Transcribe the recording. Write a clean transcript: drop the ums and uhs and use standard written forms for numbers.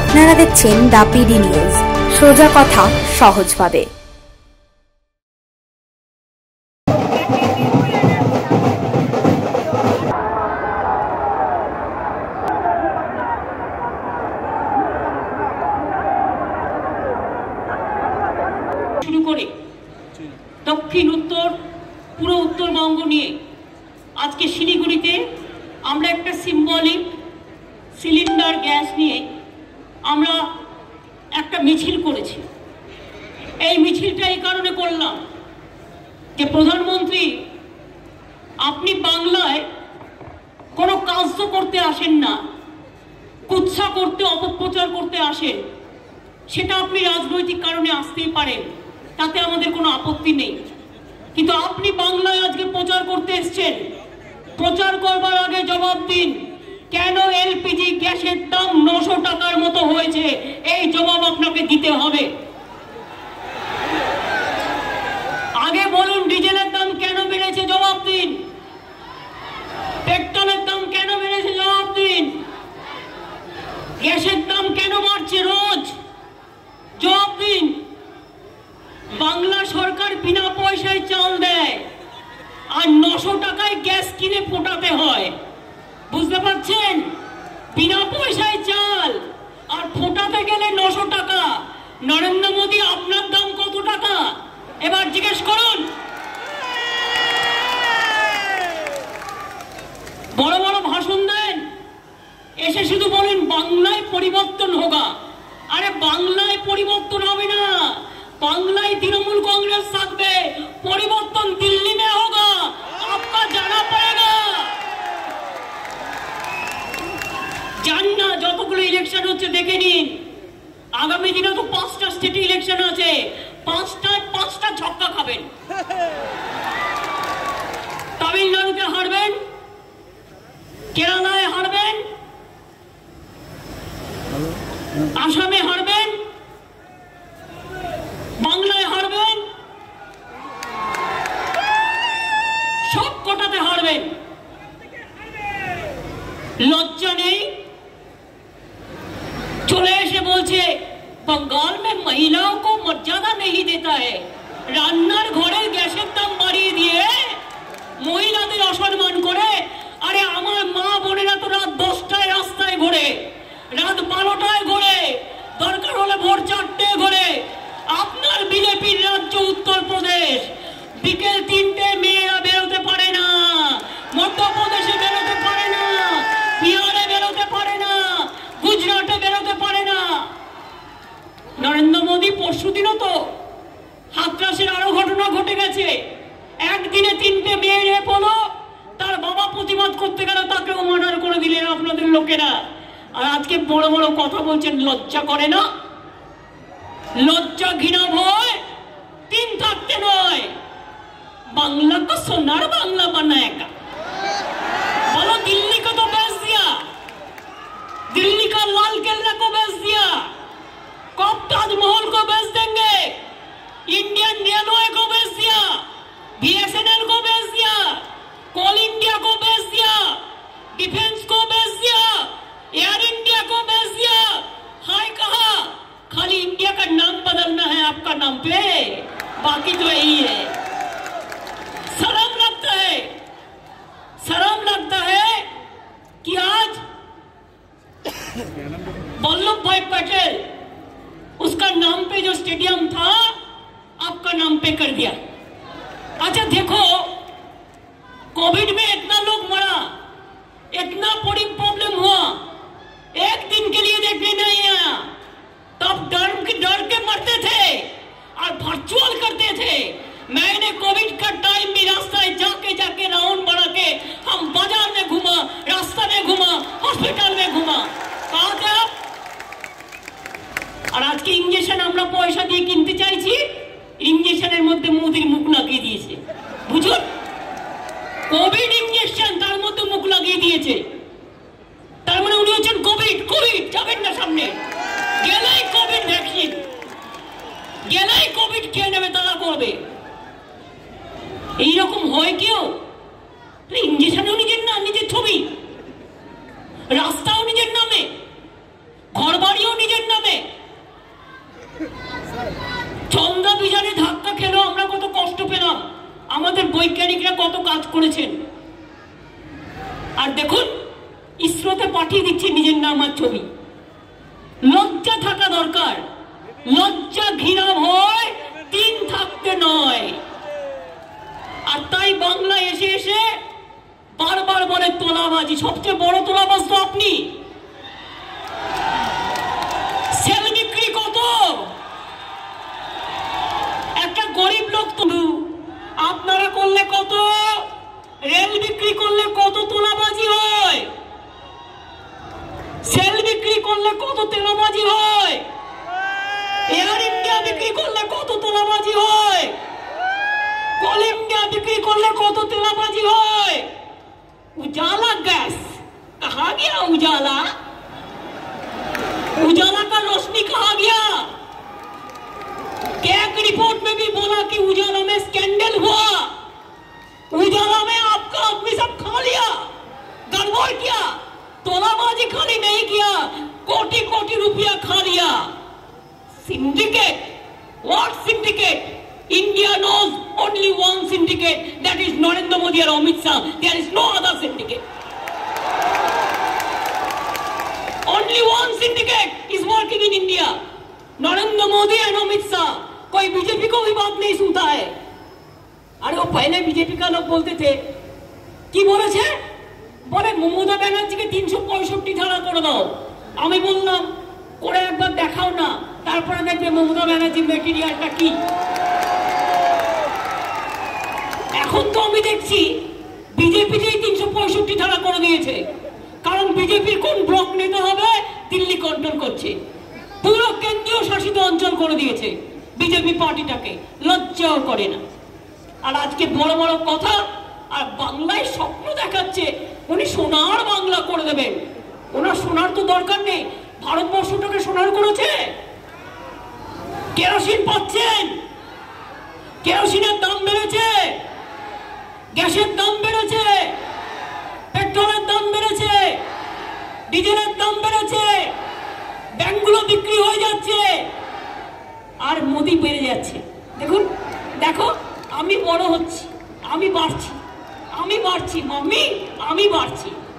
আপনারা দেখছেন the PD news, সোজা কথা সহজভাবে। শুরু করে দক্ষিণ উত্তর পুরো উত্তরবঙ্গ নিয়ে আজকে শিলিগুড়িতে আমরা একটা সিম্বলিক সিলিন্ডার গ্যাস নিয়ে আমরা একটা মিছিল করেছি। এই মিছিলটা এই কারণে করলাম যে প্রধানমন্ত্রী আপনি বাংলায় কোনো কাজ তো করতে আসেন না, কুৎসা করতে অপপ্রচার করতে আসেন। সেটা আপনি রাজনৈতিক কারণে আসতেই পারেন, তাতে আমাদের কোনো আপত্তি নেই, কিন্তু আপনি বাংলায় আজকে প্রচার করতে এসছেন। প্রচার করবার আগে জবাব দিন, কেন এলপিজি গ্যাসের দাম 900 টাকার মতো হয়েছে? এই জবাব আপনাকে দিতে হবে। আগে বলুন ডিজেলের দাম কেন বেড়েছে, জবাব দিন। পেট্রোলের দাম কেন বেড়েছে, জবাব দিন। গ্যাসের দাম কেন বাড়ছে রোজ, জবাব দিন। বাংলা সরকার বিনা পয়সায় চাল দেয় আর 900 টাকায় গ্যাস কিনে ফোটাতে হয়, বুঝতে পারছেন? বিনা পয়সায় চাল আর ফোটাতে গেলে 900 টাকা। নরেন্দ্র মোদী আপনার দাম কত টাকা এবার জিজ্ঞেস করুন। বড় বড় ভাষণ দেন, এসে শুধু বলেন বাংলায় পরিবর্তন হোগা। আরে বাংলায় পরিবর্তন হবে না, বাংলায় তৃণমূল कांग्रेस থাকবে। পরিবর্তন দিল্লি में होगा, आपका जाना पड़ेगा। জান না যতগুলো ইলেকশন হচ্ছে দেখে নিন, আগামী দিনে তো 5টা স্টেট ইলেকশন আছে, 5টা ছক্কা খাবেন। তামিলনাড়ুতে হারবেন, কেরালায় হারবেন, আসামে হারবেন, বাংলায় হারবেন, সব কটাতে হারবেন। লজ্জা নেই? চলে এসে বলছে बंगाल में महिलाओं को मर्यादा नहीं देता है। রান্নার ঘরের গ্যাসের দাম বাড়িয়ে দিয়ে মহিলাদের অসম্মান করে। আরে আমার মা বোনেরা তো রাত 10টায় রাস্তায় ঘোরে, রাত 12টায় ঘোরে, দরকার হলে ভোর 4টায় ঘোরে। আপনার বিজেপির রাজ্য উত্তরপ্রদেশ, বিকেল 3টে মেয়েরা বেরোতে পারে না, মধ্যপ্রদেশে বেরোতে পারে না, বিহারে বেরোতে পারে না, গুজরাটে বেরোতে পারে না। নরেন্দ্র মোদী পরশুদিনও তো হাতরাসের আরো ঘটনা ঘটে গেছে। একদিনে 3টে মেয়ে রেপ হলো, তার বাবা প্রতিবাদ করতে গেল, তাকেও মার্ডার করে দিলেন আপনাদের লোকেরা। আর আজকে বড় বড় কথা বলছেন, লজ্জা করে না? লজ্জা ঘৃণা ভয় 3 থাকতে নয়। बांग्ला को सोनार बांग्ला बनाएगा। बोलो दिल्ली को तो बेच दिया, दिल्ली का लाल किला को बेच दिया, कब ताजमहल को बेच देंगे, इंडियन रेलवे को बेच दिया, बीएसएनएल को बेच दिया, कोल इंडिया को बेच दिया, डिफेंस को बेच दिया, एयर इंडिया को बेच दिया। हाय कहा खाली इंडिया का नाम बदलना है आपका नाम पे, बाकी तो यही है। शर्म लगता है, शर्म लगता है कि आज वल्लभ भाई पटेल, उसका नाम पे जो स्टेडियम था आपका नाम पे कर दिया। अच्छा देखो, कोविड में इतना लोग मरा, इतना बड़ी प्रॉब्लम हुआ, एक दिन के लिए देखने नहीं आया, तब डर के मरते थे और वर्चुअल करते थे। मैंने कोविड का टाइम भी रास्ता जाके जाके राउंड बढ़ा के हम बाजार में घुमा, रास्ता में घुमा, हॉस्पिटल में घुमा। कहा थे आप? और आज के इंजेक्शन আমরা পয়সা দিয়ে কিনতে চাইছি, ইঞ্জেকশনের মধ্যে মোদির মুখ লাগিয়ে দিয়েছে। বুঝুন, কোভিড ইঞ্জেকশন তার মধ্যে মুখ লাগিয়ে দিয়েছে। তার মানে উনি হচ্ছেন কোভিড। কোভিড যাবেন না সামনে, গেলেই কোভিড ভ্যাকসিন, গেলেই কোভিড খেয়ে নেবে, তারা করবে। এইরকম হয় কেউ? ইঞ্জেকশনও নিজের না, নিজের ছবি, রাস্তাও নিজের নামে, ঘর বাড়িও নিজের করেছেন। আর দেখুন ইসরোতে পাঠিয়ে দিচ্ছে নিজের নাম আর ছবি। লজ্জা থাকা দরকার, লজ্জা ঘৃণা ভয় তিন থাকতে নয়। আর তাই বাংলায় এসে এসে বারবার বলে তোলাবাজি। সবচেয়ে বড় তোলাবাজ তো আপনি। সেল বিক্রি কত? একটা গরিব লোক তো আপনারা করলে কত, রেল বিক্রি করলে কত তোলাবাজি হয়, সেল বিক্রি করলে কত তোলাবাজি হয়, এয়ার ইন্ডিয়া বিক্রি করলে কত তোলাবাজি হয়, কোল इंडिया बिक्री करले कत तेलाबाजी है। उजाला गैस कहाँ गया? उजाला उजाला का रोशनी कहाँ गया? कैग रिपोर्ट में भी बोला कि उजाला में स्कैंडल हुआ, उजाला में आपका आदमी सब खा लिया, गड़बड़ किया, तोलाबाजी खाली नहीं किया, कोटि कोटि रुपया खा लिया। Syndicate, what syndicate? India knows only one syndicate, that is Narendra Modi and Amit Shah. There is no other syndicate. Only one syndicate is working in India. Narendra Modi and Amit Shah. कोई BJP को भी बात नहीं सुनता है। अरे वो पहले बीजेपी का लोग बोलते थे कि बोले छे बोले ममता बनर्जी के 365 धारा করে দাও। আমি বললাম করে একবার দেখাও না, তারপরে দেখবে মমতা ব্যানার্জি ম্যাটেরিয়ালটা কি। এখন তো আমি দেখছি বিজেপি যেই 365 ধারা করে দিয়েছে, কারণ বিজেপির কোন ব্লক নিতে হবে দিল্লি কন্ট্রোল করছে, পুরো কেন্দ্রীয় শাসিত অঞ্চল করে দিয়েছে বিজেপি পার্টিটাকে, লজ্জাও করে না। আর আজকে বড় বড় কথা আর বাংলায় স্বপ্ন দেখাচ্ছে উনি সোনার বাংলা করে দেবেন। ওনার সোনার তো দরকার নেই, ভারতবর্ষটাকে সোনার করেছে। কেরোসিন পাচ্ছেন, কেরোসিনের দাম বেড়েছে, গ্যাসের দাম বেড়েছে, পেট্রোলের দাম বেড়েছে, ডিজেলের দাম বেড়েছে, ব্যাংকগুলো বিক্রি হয়ে যাচ্ছে, আর মোদি বেড়ে যাচ্ছে। দেখুন দেখো আমি বড় হচ্ছি, আমি বাড়ছি, আমি বাড়ছি, মাম্মি আমি বাড়ছি।